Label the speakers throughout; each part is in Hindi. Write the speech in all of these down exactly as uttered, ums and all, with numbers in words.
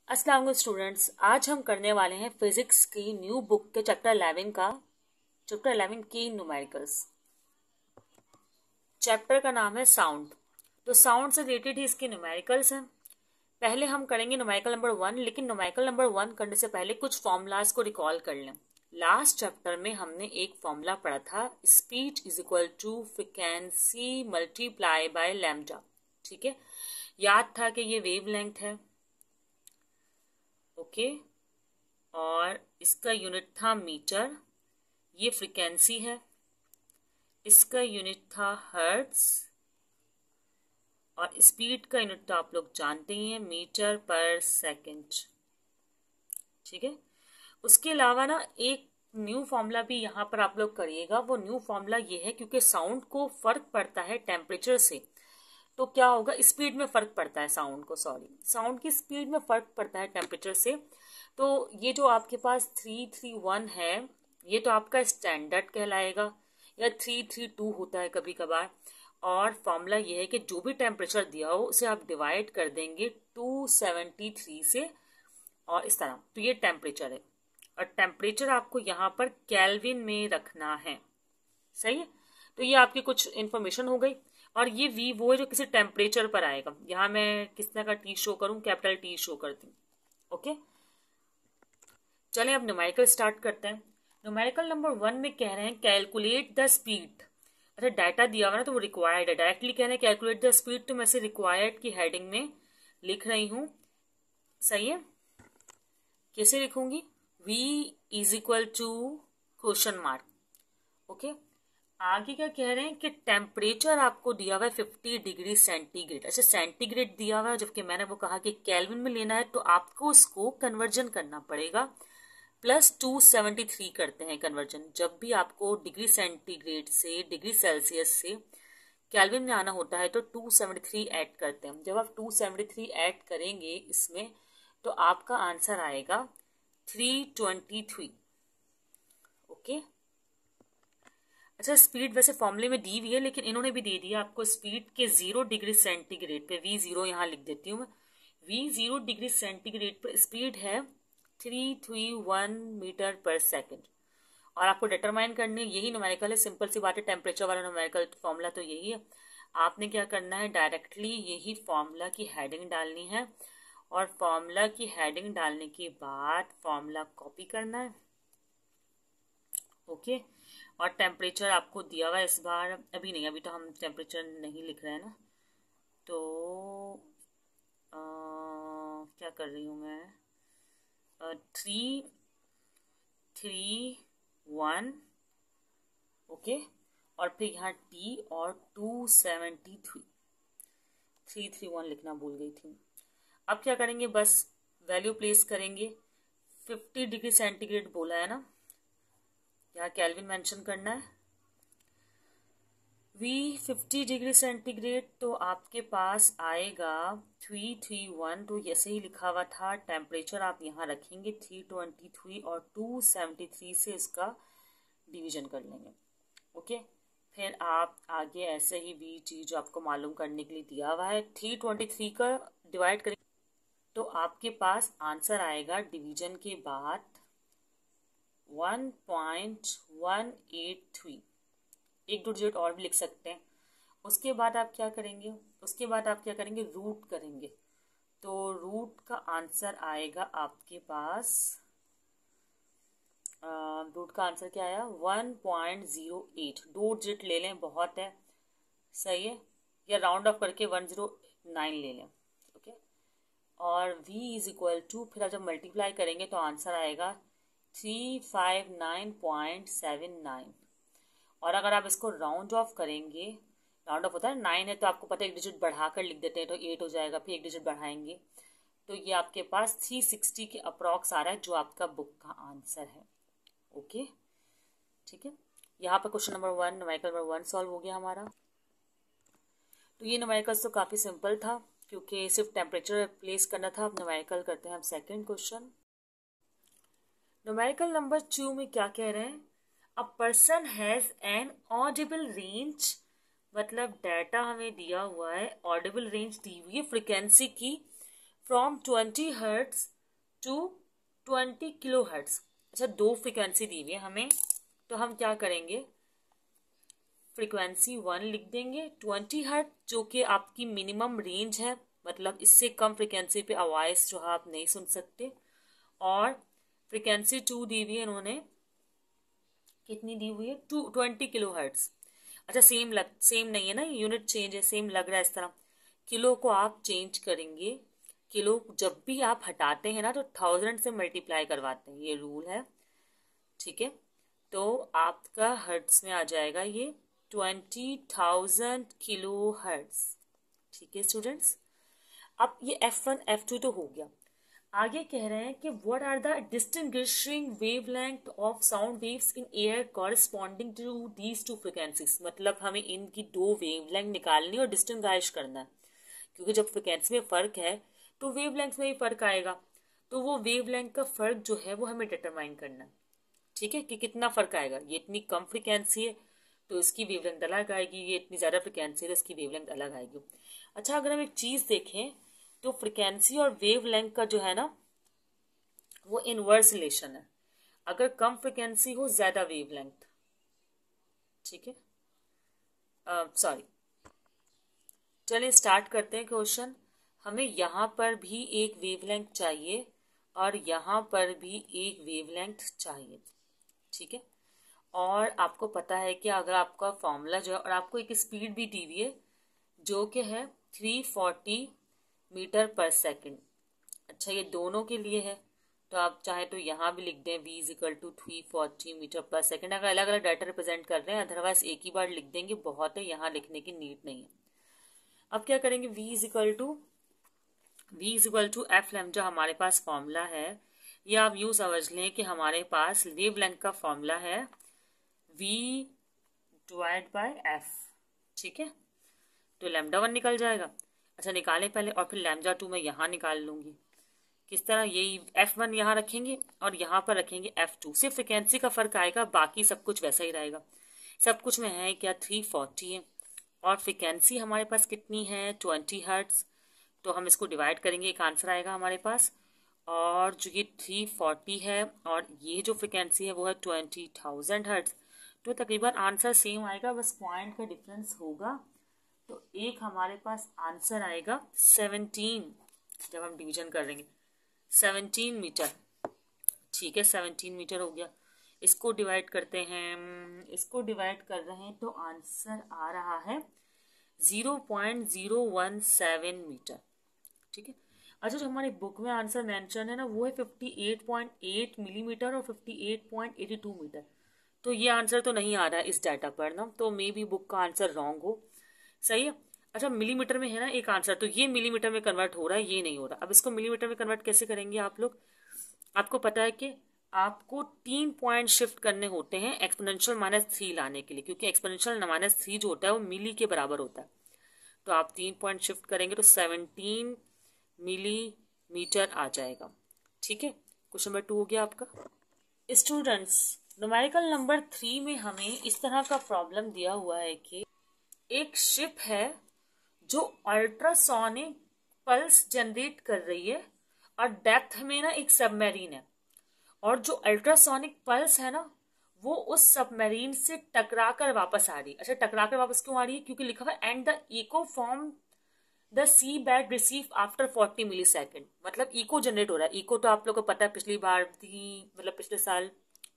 Speaker 1: अस्सलाम वालेकुम स्टूडेंट्स, आज हम करने वाले हैं फिजिक्स की न्यू बुक के चैप्टर इलेवन का चैप्टर इलेवन की न्यूमेरिकल्स। चैप्टर का नाम है साउंड। तो साउंड से रिलेटेड ही इसके न्यूमेरिकल्स हैं। पहले हम करेंगे न्यूमेरिकल नंबर वन, लेकिन न्यूमेरिकल नंबर वन करने से पहले कुछ फॉर्मूलाज को रिकॉल कर लें। लास्ट चैप्टर में हमने एक फॉर्मूला पढ़ा था, speed is equal to frequency multiply by lambda. ठीक है, याद था कि ये वेव लेंथ है। Okay okay. और इसका यूनिट था मीटर, ये फ्रीक्वेंसी है। इसका यूनिट था हर्ट्ज और स्पीड का यूनिट तो आप लोग जानते ही हैं, मीटर पर सेकंड। ठीक है, उसके अलावा ना एक न्यू फॉर्मूला भी यहाँ पर आप लोग करिएगा। वो न्यू फॉर्मूला ये है, क्योंकि साउंड को फर्क पड़ता है टेम्परेचर से, तो क्या होगा, स्पीड में फर्क पड़ता है साउंड को सॉरी साउंड की स्पीड में फर्क पड़ता है टेम्परेचर से। तो ये जो आपके पास थ्री थ्री वन है, ये तो आपका स्टैंडर्ड कहलाएगा, या थ्री थ्री टू होता है कभी कभार। और फॉर्मूला ये है कि जो भी टेम्परेचर दिया हो उसे आप डिवाइड कर देंगे टू सेवेंटी थ्री से, और इस तरह। तो ये टेम्परेचर है, और टेम्परेचर आपको यहाँ पर केल्विन में रखना है। सही है, तो ये आपकी कुछ इन्फॉर्मेशन हो गई। और ये वी वो है जो किसी टेम्परेचर पर आएगा। यहाँ मैं किस तरह का टी शो करूं, कैपिटल टी शो करती हूँ। ओके, चलें अब न्यूमेरिकल स्टार्ट करते हैं। न्यूमेरिकल नंबर वन में कह रहे हैं कैलकुलेट द स्पीड। अच्छा, डाटा दिया हुआ ना तो वो रिक्वायर्ड है, डायरेक्टली कह रहे हैं कैलकुलेट द स्पीड, तो मैं से रिक्वायर्ड की हेडिंग में लिख रही हूँ। सही है, कैसे लिखूंगी, v is equal to question mark. Okay, आगे क्या कह रहे हैं कि टेम्परेचर आपको दिया हुआ है फिफ्टी डिग्री सेंटीग्रेड। अच्छा, सेंटीग्रेड दिया हुआ है, जबकि मैंने वो कहा कि केल्विन में लेना है, तो आपको उसको कन्वर्जन करना पड़ेगा। प्लस टू सेवेंटी थ्री करते हैं कन्वर्जन। जब भी आपको डिग्री सेंटीग्रेड से डिग्री सेल्सियस से केल्विन में आना होता है तो टू सेवेंटी थ्री ऐड करते हैं। जब आप टू सेवेंटी थ्री ऐड करेंगे इसमें, तो आपका आंसर आएगा थ्री ट्वेंटी थ्री। ओके, अच्छा, स्पीड वैसे फॉर्मूले में दी हुई है, लेकिन इन्होंने भी दे दिया आपको स्पीड के जीरो डिग्री सेंटीग्रेड पे, वी जीरो यहाँ लिख देती हूँ मैं। वी जीरो डिग्री सेंटीग्रेड पर स्पीड है three three one meter per second. और आपको डिटरमाइन करनी है, यही न्यूमेरिकल है, सिंपल सी बात है, टेम्परेचर वाला न्यूमेरिकल फॉर्मूला तो यही है। आपने क्या करना है, डायरेक्टली यही फॉर्मूला की हेडिंग डालनी है, और फॉर्मूला की हेडिंग डालने के बाद फॉर्मूला कॉपी करना है। Okay okay. और टेम्परेचर आपको दिया हुआ है इस बार, अभी नहीं, अभी तो हम टेम्परेचर नहीं लिख रहे हैं ना, तो आ, क्या कर रही हूँ मैं, थ्री थ्री वन ओके, और फिर यहाँ टी और two seventy three three three one लिखना भूल गई थी। अब क्या करेंगे, बस वैल्यू प्लेस करेंगे। फिफ्टी डिग्री सेंटीग्रेड बोला है ना, यहाँ केल्विन मेंशन करना है। V फिफ्टी डिग्री सेंटीग्रेड, तो आपके पास आएगा थ्री थ्री वन, तो ऐसे ही लिखा हुआ था। टेम्परेचर आप यहाँ रखेंगे थ्री ट्वेंटी थ्री, और टू सेवेंटी थ्री से इसका डिवीजन कर लेंगे। ओके, फिर आप आगे ऐसे ही V चीज जो आपको मालूम करने के लिए दिया हुआ है, थ्री ट्वेंटी थ्री का डिवाइड करेंगे, तो आपके पास आंसर आएगा डिवीजन के बाद one point one eight three. एक दो डिजिट और भी लिख सकते हैं। उसके बाद आप क्या करेंगे, उसके बाद आप क्या करेंगे, रूट करेंगे, तो रूट का आंसर आएगा आपके पास, रूट का आंसर क्या आया, वन पॉइंट जीरो एट। दो डिजिट ले लें, बहुत है, सही है, या राउंड ऑफ करके वन जीरो नाइन ले लें। ओके, और v इज इक्वल टू, फिर आप जब मल्टीप्लाई करेंगे तो आंसर आएगा three five nine point seven nine. और अगर आप इसको राउंड ऑफ करेंगे, राउंड ऑफ होता है नाइन है, तो आपको पता है एक डिजिट बढ़ाकर लिख देते हैं तो एट हो जाएगा, फिर एक डिजिट बढ़ाएंगे, तो ये आपके पास थ्री सिक्सटी के अप्रॉक्स आ रहा है, जो आपका बुक का आंसर है। ओके, ठीक है, यहाँ पर question number one, numerical number one solve हो गया हमारा। तो ये न्यूमेरिकल्स तो काफ़ी सिंपल था, क्योंकि सिर्फ टेम्परेचर प्लेस करना था। अब न्यूमेरिकल करते हैं हम second question. Numerical number two में क्या कह रहे हैं, a person has an audible range, मतलब डाटा हमें दिया हुआ है, ऑडिबल रेंज दी हुई है फ्रिक्वेंसी की, from twenty hertz to twenty kilohertz. अच्छा, दो फ्रिक्वेंसी दी हुई है हमें, तो हम क्या करेंगे, फ्रिक्वेंसी वन लिख देंगे ट्वेंटी हर्ट्ज, जो कि आपकी मिनिमम रेंज है, मतलब इससे कम फ्रिक्वेंसी पे आवाज जो है आप नहीं सुन सकते। और फ्रिक्वेंसी टू दी हुई है इन्होंने, कितनी दी हुई है, टू ट्वेंटी किलो हर्ट्ज। अच्छा, सेम लग सेम नहीं है ना, यूनिट चेंज है, सेम लग रहा है इस तरह। किलो को आप चेंज करेंगे, किलो जब भी आप हटाते हैं ना तो थाउजेंड से मल्टीप्लाई करवाते हैं, ये रूल है, ठीक है। तो आपका हर्ट्ज में आ जाएगा ये ट्वेंटी थाउजेंड किलो हर्ट्ज, ठीक है स्टूडेंट्स। अब ये एफ वन एफ टू तो हो गया। आगे कह रहे हैं कि what are the distinguishing wavelength of sound waves in air corresponding to these two frequencies, मतलब हमें इनकी दो वेवलेंथ निकालनी और डिस्टिंग्विश करना है, क्योंकि जब फ्रिक्वेंसी में फर्क है तो वेवलेंथ में भी फर्क आएगा, तो वो वेवलेंथ का फर्क जो है वो हमें डिटरमाइन करना है, ठीक है, कि कितना फर्क आएगा। ये इतनी कम फ्रिक्वेंसी है तो इसकी वेवलेंथ अलग आएगी, ये इतनी ज्यादा फ्रिक्वेंसी है तो इसकी वेवलेंथ अलग आएगी। अच्छा, अगर हम एक चीज देखें तो फ्रिक्वेंसी और वेवलेंथ का जो है ना वो इनवर्स रिलेशन है, अगर कम फ्रिक्वेंसी हो ज्यादा वेवलेंथ, ठीक है। सॉरी, चलिए स्टार्ट करते हैं क्वेश्चन। हमें यहाँ पर भी एक वेवलेंथ चाहिए और यहाँ पर भी एक वेवलेंथ चाहिए, ठीक है। और आपको पता है कि अगर आपका फॉर्मूला जो है, और आपको एक स्पीड भी दी हुई है जो कि है three forty meter per second. अच्छा, ये दोनों के लिए है, तो आप चाहे तो यहाँ भी लिख दें v is equal to three forty meter per second, अगर अलग अलग डाटा रिप्रेजेंट कर रहे हैं, अदरवाइज एक ही बार लिख देंगे, बहुत है, यहाँ लिखने की नीड नहीं है। अब क्या करेंगे, v is equal to v is equal to F lambda हमारे पास फॉर्मूला है, ये आप यूं समझ लें कि हमारे पास वेवलेंथ का फॉर्मूला है v डिवाइड बाय f, ठीक है। तो लैम्डा वन निकल जाएगा। अच्छा, निकालें पहले, और फिर लैम्डा टू मैं यहाँ निकाल लूंगी। किस तरह, यही एफ वन यहाँ रखेंगे और यहाँ पर रखेंगे एफ टू, सिर्फ फ्रिक्वेंसी का फर्क आएगा, बाकी सब कुछ वैसा ही रहेगा। सब कुछ में है क्या, थ्री फोर्टी है, और फ्रिक्वेंसी हमारे पास कितनी है, ट्वेंटी हर्ट्ज, तो हम इसको डिवाइड करेंगे, एक आंसर आएगा हमारे पास। और जो ये थ्री फोर्टी है और ये जो फ्रिक्वेंसी है वो है ट्वेंटी थाउजेंड हर्ट्ज, तो तकरीबन आंसर सेम आएगा, बस पॉइंट का डिफरेंस होगा। तो एक हमारे पास आंसर आएगा सेवनटीन, जब हम डिवीजन करेंगे सेवनटीन मीटर, ठीक है, सेवनटीन मीटर हो गया। इसको डिवाइड करते हैं, इसको डिवाइड कर रहे हैं तो आंसर आ रहा है zero point zero one seven meter, ठीक है। अच्छा, जो हमारी बुक में आंसर मेंशन है ना वो है fifty eight point eight millimeter और fifty eight point eighty two meter, तो ये आंसर तो नहीं आ रहा है इस डाटा पर ना, तो मे बी बुक का आंसर रॉन्ग हो, सही है। अच्छा, मिलीमीटर में है ना एक आंसर, तो ये मिलीमीटर में कन्वर्ट हो रहा है, ये नहीं हो रहा। अब इसको मिलीमीटर में कन्वर्ट कैसे करेंगे आप लोग, आपको पता है कि आपको तीन पॉइंट शिफ्ट करने होते हैं एक्सपोनेंशियल माइनस थ्री लाने के लिए, क्योंकि एक्सपोनेंशियल माइनस थ्री जो होता है वो मिली के बराबर होता है, तो आप तीन पॉइंट शिफ्ट करेंगे तो सेवनटीन मिलीमीटर आ जाएगा, ठीक है। क्वेश्चन नंबर टू हो गया आपका। स्टूडेंट्स, न्यूमेरिकल नंबर थ्री में हमें इस तरह का प्रॉब्लम दिया हुआ है कि एक शिप है जो अल्ट्रासोनिक पल्स जनरेट कर रही है और डेप्थ में ना एक सबमरीन है, और जो अल्ट्रासोनिक पल्स है ना वो उस सबमरीन से टकरा कर वापस आ रही है। अच्छा, टकरा कर वापस क्यों आ रही है, क्योंकि लिखा हुआ है and the echo from the sea bed receive after forty millisecond, मतलब इको जनरेट हो रहा है। इको तो आप लोग को पता है, पिछली बार थी, मतलब पिछले साल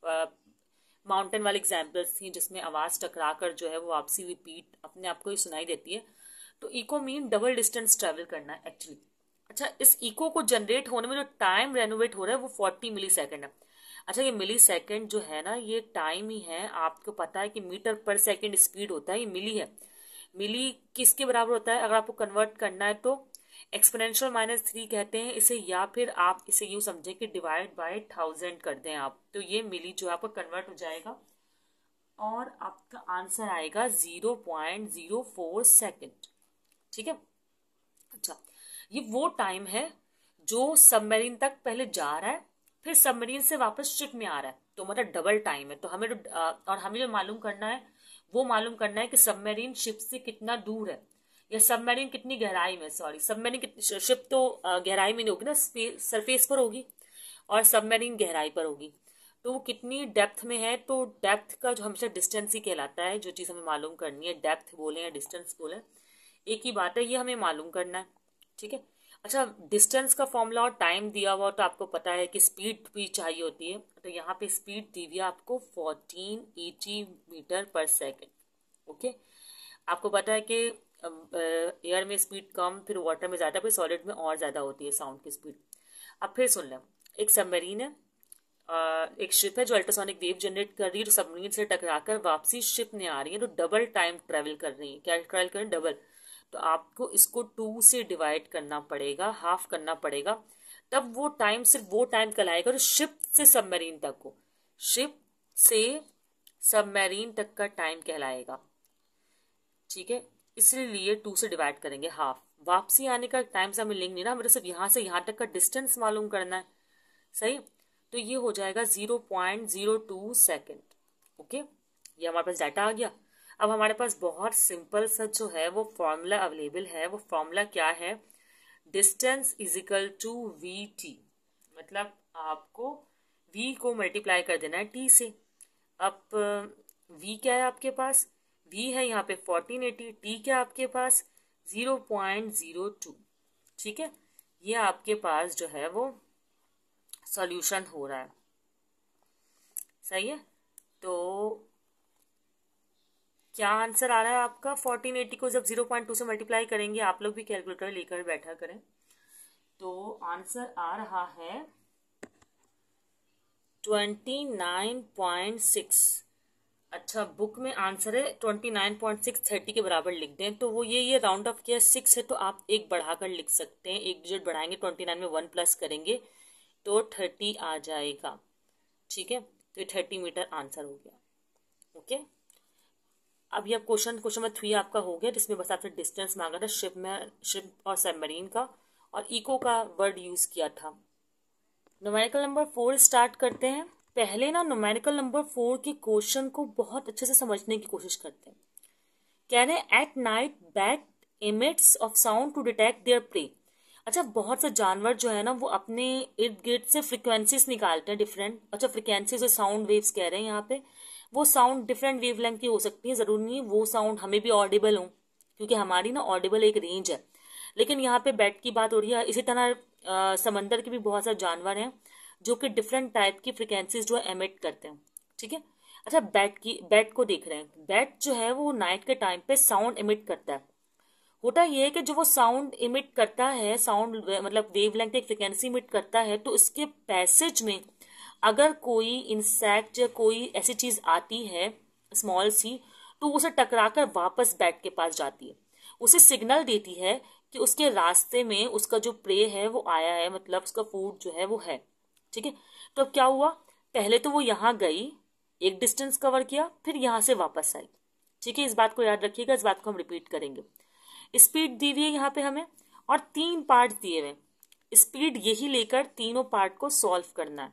Speaker 1: माउंटेन वाली एग्जाम्पल्स थी जिसमें आवाज टकरा कर जो है वो आपसी रिपीट अपने आप को ही सुनाई देती है, तो echo mean double distance travel करना है एक्चुअली। अच्छा, इस इको को जनरेट होने में जो टाइम रेनोवेट हो रहा है वो फोर्टी मिली सेकेंड है। अच्छा, ये मिली सेकेंड जो है ना ये टाइम ही है, आपको पता है कि मीटर पर सेकेंड स्पीड होता है, ये मिली है। मिली किसके बराबर होता है, अगर आपको कन्वर्ट करना है तो एक्सपोनेंशियल माइनस थ्री कहते हैं इसे, या फिर आप इसे यूं समझें कि डिवाइड बाय थाउजेंड कर दें आप, तो ये मिली जो आपको कन्वर्ट हो जाएगा और आपका आंसर आएगा zero point zero four second, ठीक है। अच्छा, ये वो टाइम है जो सबमरीन तक पहले जा रहा है फिर सबमरीन से वापस शिप में आ रहा है, तो मतलब डबल टाइम है। तो हमें और हमें जो मालूम करना है वो मालूम करना है कि सबमरीन शिप से कितना दूर है, या सबमरीन कितनी गहराई में, सॉरी सबमरीन कितनी, शिप तो गहराई में नहीं होगी ना, सरफेस पर होगी, और सबमरीन गहराई पर होगी। तो वो कितनी डेप्थ में है, तो डेप्थ का जो हमेशा डिस्टेंस ही कहलाता है। जो चीज़ हमें मालूम करनी है, डेप्थ बोले या डिस्टेंस बोले, एक ही बात है, ये हमें मालूम करना है। ठीक है। अच्छा, डिस्टेंस का फॉर्मूला और टाइम दिया हुआ तो आपको पता है कि स्पीड भी चाहिए होती है। तो यहाँ पे स्पीड दी हुई है आपको fourteen eighty meter per second. Okay, आपको पता है कि एयर में स्पीड कम, फिर वाटर में ज़्यादा, फिर सॉलिड में और ज़्यादा होती है साउंड की स्पीड। अब फिर सुन लें, एक सबमरीन है, एक शिप है जो अल्ट्रासोनिक वेव जनरेट कर रही है, जो सबमरीन से टकराकर वापसी शिप में आ रही है, तो डबल टाइम ट्रेवल कर रही है। क्या ट्रेवल कर रही है? डबल। तो आपको इसको टू से डिवाइड करना पड़ेगा, हाफ करना पड़ेगा, तब वो टाइम सिर्फ वो टाइम कहलाएगा जो शिप से सबमरीन तक हो। शिप से सबमरीन तक का टाइम कहलाएगा। ठीक है, इसलिए टू से डिवाइड करेंगे हाफ। वापसी आने का टाइम से हमें लिंक नहीं ना, मेरे सिर्फ यहाँ से यहाँ तक का डिस्टेंस मालूम करना है। सही, तो ये हो जाएगा zero point zero two second. Okay, ये हमारे पास डाटा आ गया। अब हमारे पास बहुत सिंपल सा जो है वो फॉर्मूला अवेलेबल है। वो फॉर्मूला क्या है? Distance is equal to V T. मतलब आपको v को मल्टीप्लाई कर देना है t से। अब v क्या है आपके पास? v है यहाँ पे फोर्टीन एटी, t क्या आपके पास? Zero point zero two. ठीक है, ये आपके पास जो है वो सॉल्यूशन हो रहा है। सही है, तो क्या आंसर आ रहा है आपका? फोर्टीन एटी को जब जीरो पॉइंट टू से मल्टीप्लाई करेंगे, आप लोग भी कैलकुलेटर लेकर बैठा करें, तो आंसर आ रहा है ट्वेंटी नाइन पॉइंट सिक्स। अच्छा, बुक में आंसर है twenty nine point six, thirty के बराबर लिख दें तो वो ये ये राउंड ऑफ किया सिक्स है, तो आप एक बढ़ाकर लिख सकते हैं। एक डिजिट बढ़ाएंगे, ट्वेंटी नाइन में वन प्लस करेंगे तो थर्टी आ जाएगा। ठीक है, तो ये थर्टी मीटर आंसर हो गया। ओके, अब यह क्वेश्चन क्वेश्चन नंबर थ्री आपका हो गया, जिसमें बस आपने डिस्टेंस मांगा था शिप में, शिप और सबमरीन का, और इको का वर्ड यूज किया था। न्यूमेरिकल नंबर फोर स्टार्ट करते हैं। पहले ना न्यूमेरिकल नंबर फोर के क्वेश्चन को बहुत अच्छे से समझने की कोशिश करते हैं। कह रहे हैं at night bat emits of sound to detect their prey. अच्छा, बहुत से जानवर जो है ना वो अपने इर्द गिर्द से फ्रिक्वेंसीज निकालते हैं डिफरेंट। अच्छा, फ्रिक्वेंसीज और साउंड वेव्स कह रहे हैं यहाँ पे। वो साउंड डिफरेंट वेवलेंथ की हो सकती है, जरूरी नहीं वो साउंड हमें भी ऑडिबल हो, क्योंकि हमारी ना ऑडिबल एक रेंज है। लेकिन यहाँ पे बैट की बात हो रही है। इसी तरह आ, समंदर के भी बहुत सारे जानवर हैं जो कि डिफरेंट टाइप की फ्रिक्वेंसीज जो है एमिट करते हैं। ठीक है, अच्छा, बैट की बैट को देख रहे हैं। बैट जो है वो नाइट के टाइम पे साउंड एमिट करता है। होता यह है कि जो वो साउंड इमिट करता है, साउंड मतलब वेवलेंथ एक फ्रिक्वेंसी इमिट करता है, तो इसके पैसेज में अगर कोई इंसेक्ट या कोई ऐसी चीज आती है स्मॉल सी, तो उसे टकराकर वापस बैट के पास जाती है, उसे सिग्नल देती है कि उसके रास्ते में उसका जो प्रे है वो आया है, मतलब उसका फूड जो है वो है। ठीक है, तो अब क्या हुआ? पहले तो वो यहाँ गई, एक डिस्टेंस कवर किया, फिर यहाँ से वापस आई। ठीक है, इस बात को याद रखिएगा, इस बात को हम रिपीट करेंगे। स्पीड दी हुई है यहाँ पे हमें, और तीन पार्ट दिए हुए। स्पीड यही लेकर तीनों पार्ट को सॉल्व करना है।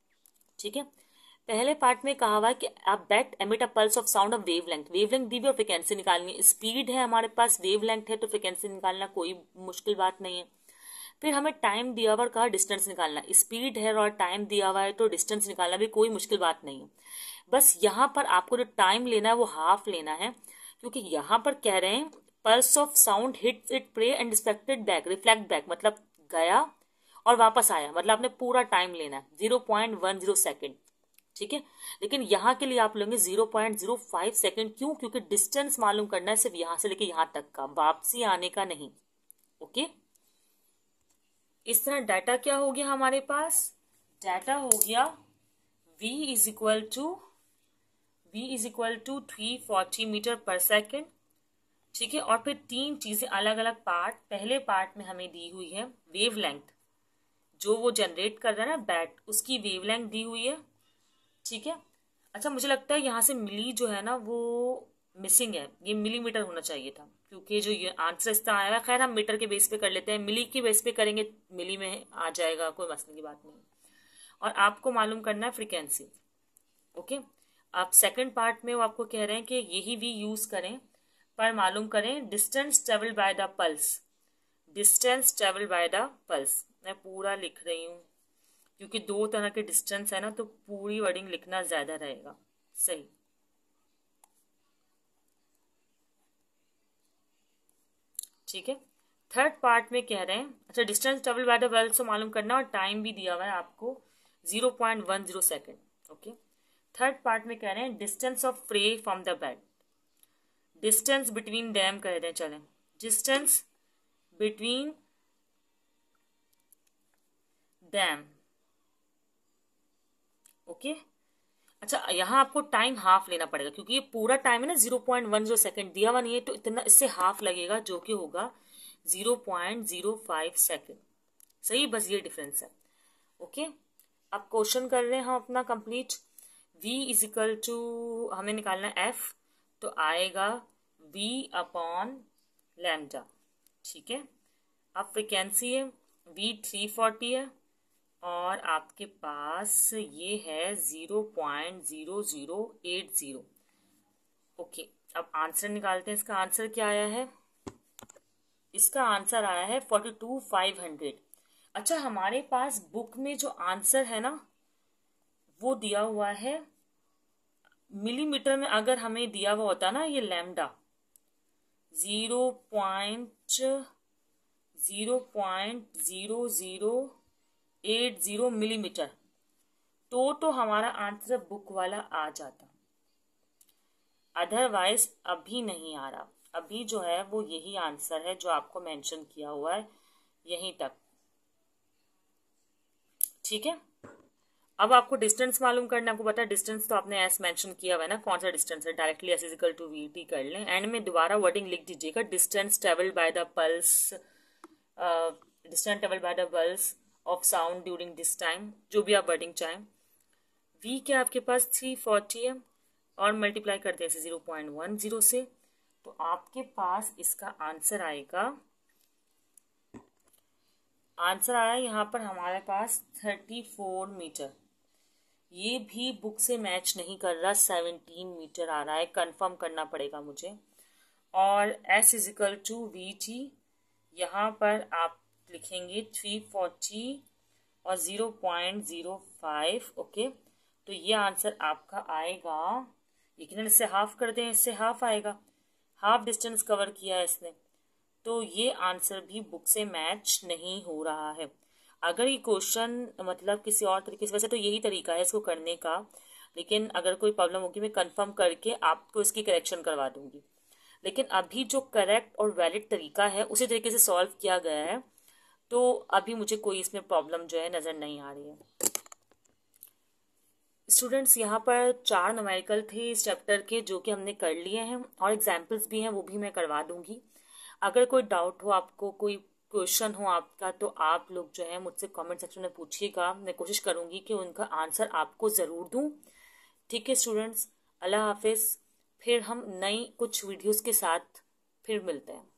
Speaker 1: ठीक है, पहले पार्ट में कहा हुआ है कि आप bat emit a pulse of sound of wavelength. Wavelength दी हुई और फ्रिक्वेंसी निकालनी है। स्पीड है हमारे पास, वेवलेंथ है, तो फ्रिक्वेंसी निकालना कोई मुश्किल बात नहीं है। फिर हमें टाइम दिया हुआ और कहा डिस्टेंस निकालना। स्पीड है और टाइम दिया हुआ है, तो डिस्टेंस निकालना भी कोई मुश्किल बात नहीं है। बस यहाँ पर आपको जो टाइम लेना है वो हाफ लेना है, क्योंकि यहाँ पर कह रहे हैं pulse of sound hit it prey and reflected back. Reflect back मतलब गया और वापस आया, मतलब आपने पूरा टाइम लेना है, zero point one zero second. ठीक है, लेकिन यहाँ के लिए आप लेंगे zero point zero five second. क्यों? क्योंकि डिस्टेंस मालूम करना है सिर्फ यहाँ से लेके यहाँ तक का, वापसी आने का नहीं। ओके, इस तरह डाटा क्या हो गया हमारे पास? डाटा हो गया v is equal to v is equal to three forty meter per second. ठीक है, और फिर तीन चीजें अलग अलग पार्ट। पहले पार्ट में हमें दी हुई है वेवलेंथ, जो वो जनरेट कर रहा है ना बैट, उसकी वेवलेंथ दी हुई है। ठीक है, अच्छा, मुझे लगता है यहाँ से मिली जो है ना वो मिसिंग है, ये मिलीमीटर होना चाहिए था, क्योंकि जो ये आंसर इसका आया है, खैर हम मीटर के बेस पे कर लेते हैं, मिली के बेस पे करेंगे मिली में आ जाएगा, कोई मसले की बात नहीं। और आपको मालूम करना है फ्रीक्वेंसी। ओके, आप सेकंड पार्ट में वो आपको कह रहे हैं कि यही भी यूज करें, पर मालूम करें distance travel by the pulse. Distance travel by the pulse मैं पूरा लिख रही हूँ, क्योंकि दो तरह के डिस्टेंस है ना, तो पूरी वर्डिंग लिखना ज्यादा रहेगा सही। ठीक है, थर्ड पार्ट में कह रहे हैं, अच्छा distance travel by the well से मालूम करना और टाइम भी दिया हुआ है आपको zero point one zero second. Okay, third part में कह रहे हैं distance of prey from the bed, distance between them कह रहे हैं, चले डिस्टेंस बिटवीन डैम। ओके, अच्छा यहाँ आपको टाइम हाफ लेना पड़ेगा क्योंकि ये पूरा टाइम है ना zero point one zero second दिया हुआ नहीं है, तो इतना इससे हाफ लगेगा जो कि होगा zero point zero five second. सही, बस ये डिफरेंस है। ओके, अब क्वेश्चन कर रहे हैं हम अपना complete. v is equal to हमें निकालना है f, तो आएगा v अपॉन लैम्डा। ठीक है, अब फ्रिक्वेंसी है v थ्री फोर्टी है और आपके पास ये है zero point zero zero eight zero. Okay, अब आंसर निकालते हैं। इसका आंसर क्या आया है? इसका आंसर आया है फोर्टी टू फाइव हंड्रेड। अच्छा, हमारे पास बुक में जो आंसर है ना वो दिया हुआ है मिलीमीटर में। अगर हमें दिया हुआ होता ना ये lambda zero point zero point zero zero eight zero millimeter, तो तो हमारा आंसर बुक वाला आ जाता, अदरवाइज अभी नहीं आ रहा। अभी जो है वो यही आंसर है जो आपको मेंशन किया हुआ है यहीं तक। ठीक है, अब आपको डिस्टेंस मालूम करना, आपको पता है डिस्टेंस तो आपने एस मेंशन किया हुआ है ना, कौन सा डिस्टेंस है, directly S is equal to V T कर लें। एंड में दोबारा वर्डिंग लिख दीजिएगा, distance travelled by the pulse, distance travelled by the pulse of sound during this time, जो भी आप वर्डिंग चाहें। वी क्या आपके पास थ्री फोर्टी है और मल्टीप्लाई करते हैं जीरो पॉइंट वन जीरो से, तो आपके पास इसका आंसर आएगा, आंसर आया यहाँ पर हमारे पास थर्टी फोर मीटर। ये भी बुक से मैच नहीं कर रहा, सेवनटीन मीटर आ रहा है, कंफर्म करना पड़ेगा मुझे। और S is equal to V T यहाँ पर आप लिखेंगे थ्री फोर्टी और zero point zero five. Okay, तो ये आंसर आपका आएगा, लेकिन इससे हाफ कर दें, इससे हाफ आएगा, हाफ डिस्टेंस कवर किया है इसने, तो ये आंसर भी बुक से मैच नहीं हो रहा है। अगर ये क्वेश्चन मतलब किसी और तरीके से, वैसे तो यही तरीका है इसको करने का, लेकिन अगर कोई प्रॉब्लम होगी मैं कंफर्म करके आपको इसकी करेक्शन करवा दूंगी। लेकिन अभी जो करेक्ट और वैलिड तरीका है उसी तरीके से सॉल्व किया गया है, तो अभी मुझे कोई इसमें प्रॉब्लम जो है नज़र नहीं आ रही है। स्टूडेंट्स, यहाँ पर चार न्यूमेरिकल थे इस चैप्टर के जो कि हमने कर लिए हैं, और एग्जाम्पल्स भी हैं वो भी मैं करवा दूंगी। अगर कोई डाउट हो आपको, कोई क्वेश्चन हो आपका, तो आप लोग जो है मुझसे कमेंट सेक्शन में पूछिएगा, मैं कोशिश करूंगी कि उनका आंसर आपको ज़रूर दूं। ठीक है स्टूडेंट्स, अल्लाह हाफिज़। फिर हम नई कुछ वीडियोस के साथ फिर मिलते हैं।